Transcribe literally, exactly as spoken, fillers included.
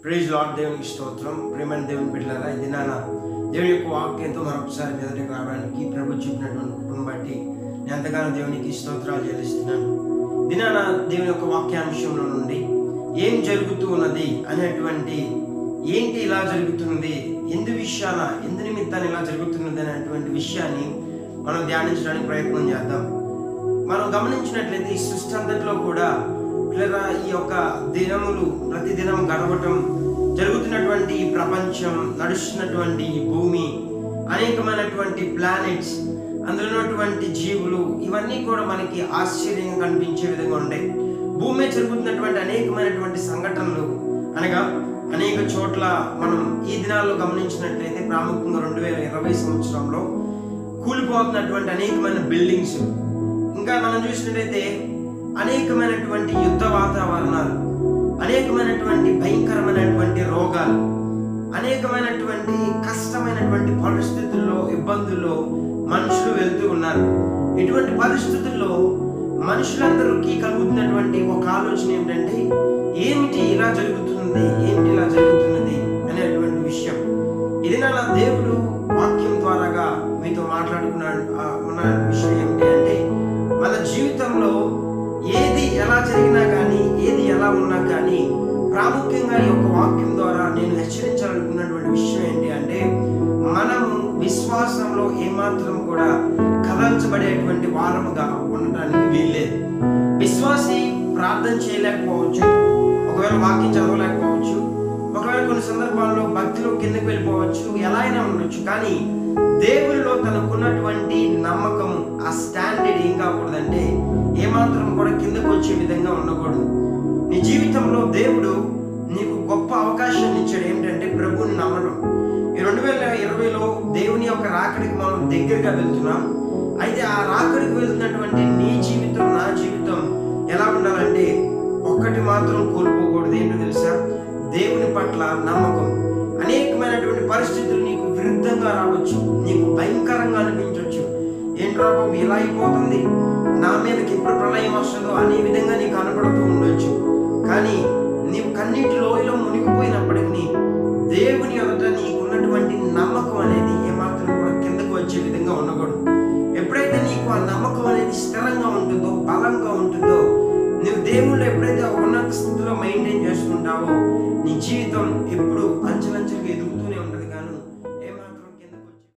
Praise lord. దేవునికి స్తోత్రం. ప్రేమైన దేవుని బిడ్డలారా, ఈ దినాన దేవుని యొక్క వాక్యంతో మరొకసారి మీ దగ్గరికి రావడానికి ప్రభు చూపినటువంటి కృపను బట్టి నేను ఎంతగానో దేవునికి స్తోత్రాలు చెల్లిస్తున్నాను. దినాన దేవుని యొక్క వాక్యాంశంలో నుండి ఏం జరుగుతూ ఉన్నది అనేటువంటి, ఏంటి ఇలా జరుగుతున్నది, ఎందు విషయాన ఎందు నిమిత్తాన్ని ఇలా జరుగుతున్నది అనేటువంటి విషయాన్ని మనం ధ్యానించడానికి ప్రయత్నం చేద్దాం. మనం గమనించినట్లయితే ఈ సృష్టి అంతట్లో కూడా పిల్లరా ఈ యొక్క దినములు ప్రతి దినం గడవటం జరుగుతున్నటువంటి ఈ ప్రపంచం, నడుస్తున్నటువంటి ఈ భూమి, అనేకమైనటువంటి ప్లానెట్స్, అందులో ఉన్నటువంటి జీవులు, ఇవన్నీ కూడా మనకి ఆశ్చర్యంగా కనిపించే విధంగా ఉంటాయి. భూమి జరుగుతున్నటువంటి అనేకమైనటువంటి సంఘటనలు అనగా అనేక చోట్ల మనం ఈ దినాల్లో గమనించినట్లయితే ప్రాముఖ్యంగా రెండు వేల ఇరవై సంవత్సరంలో కూలిపోతున్నటువంటి అనేకమైన బిల్డింగ్స్, ఇంకా మనం చూసినట్లయితే అనేకమైనటువంటి యుద్ధ వాతావరణాలు, అనేకమైనటువంటి భయంకరమైనటువంటి రోగాలు, అనేకమైనటువంటి కష్టమైనటువంటి పరిస్థితుల్లో, ఇబ్బందుల్లో మనుషులు వెళ్తూ ఉన్నారు. ఇటువంటి పరిస్థితుల్లో మనుషులందరికీ కలుగుతున్నటువంటి ఒక ఆలోచన ఏమిటంటే, ఏమిటి ఇలా జరుగుతున్నది, ఏమిటి ఇలా జరుగుతున్నది అనేటువంటి విషయం. ఇది నా దేవుడు వాక్యం ద్వారాగా మీతో మాట్లాడుకున్నాడు ఉన్న విషయం ఏమిటి అంటే, మన జీవితంలో ఏది ఎలా జరిగినా కానీ, ఏది ఎలా ఉన్నా కానీ, ప్రాముఖ్యంగా ఈ యొక్క వాక్యం ద్వారా నేను హెచ్చరించాలనుకున్నటువంటి విషయం ఏంటి అంటే, మనము విశ్వాసంలో ఏమాత్రం కూడా కదల్చబడేటువంటి వారముగా ఉండటానికి వీల్లేదు. విశ్వాసి ప్రార్థన చేయలేకపోవచ్చు, ఒకవేళ వాక్యం చదవలేకపోవచ్చు, ఒకవేళ కొన్ని సందర్భాల్లో భక్తిలో కిందకి వెళ్ళిపోవచ్చు, ఎలా అయినా ఉండొచ్చు. కానీ దేవుడిలో తనకున్నటువంటి నమ్మకం, ఆ స్టాండర్డ్ ఏం కాకూడదంటే ఏమాత్రం కూడా కిందకు వచ్చే విధంగా ఉండకూడదు. నీ జీవితంలో దేవుడు నీకు గొప్ప అవకాశాన్ని ఇచ్చాడు. ఏమిటంటే ప్రభువుని నమ్మడం. ఈ రెండు వేల ఇరవైలో దేవుని యొక్క రాకడికి మనం దగ్గరగా వెళ్తున్నాం. అయితే ఆ రాకడికి వెళ్తున్నటువంటి నీ జీవితం, నా జీవితం ఎలా ఉండాలంటే, ఒక్కటి మాత్రం కోల్పోకూడదు. ఏంటో తెలుసా? దేవుని పట్ల నమ్మకం. అనేకమైనటువంటి పరిస్థితులు నీకు విరుద్ధంగా రావచ్చు, నీకు భయంకరంగా అనిపించవచ్చు. ఏంట్రా బాబు ఇలా అయిపోతుంది, నా మీదకి ఎప్పుడు ప్రళయం వస్తుందో అనే విధంగా నీకు కనపడుతూ ఉండొచ్చు. కానీ నీవు కన్నీటి లోయలో మునిగిపోయినప్పటికీ దేవుని ఎదుట నీకున్నటువంటి నమ్మకం అనేది ఏమాత్రం కూడా కిందకు వచ్చే విధంగా ఉండకూడదు. ఎప్పుడైతే నీకు ఆ నమ్మకం అనేది స్థిరంగా ఉంటుందో, బలంగా ఉంటుందో, నువ్వు దేవుళ్ళు ఎప్పుడైతే ఉన్నత స్థితిలో మెయింటైన్ చేసుకుంటావో, నీ జీవితం